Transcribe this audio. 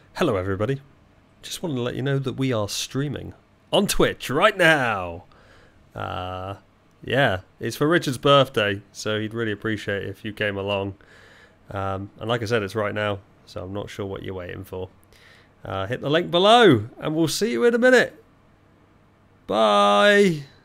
Hello everybody, just wanted to let you know that we are streaming on Twitch right now. Yeah, it's for Richard's birthday, so he'd really appreciate it if you came along. And like I said, it's right now, so I'm not sure what you're waiting for. Hit the link below, and we'll see you in a minute. Bye!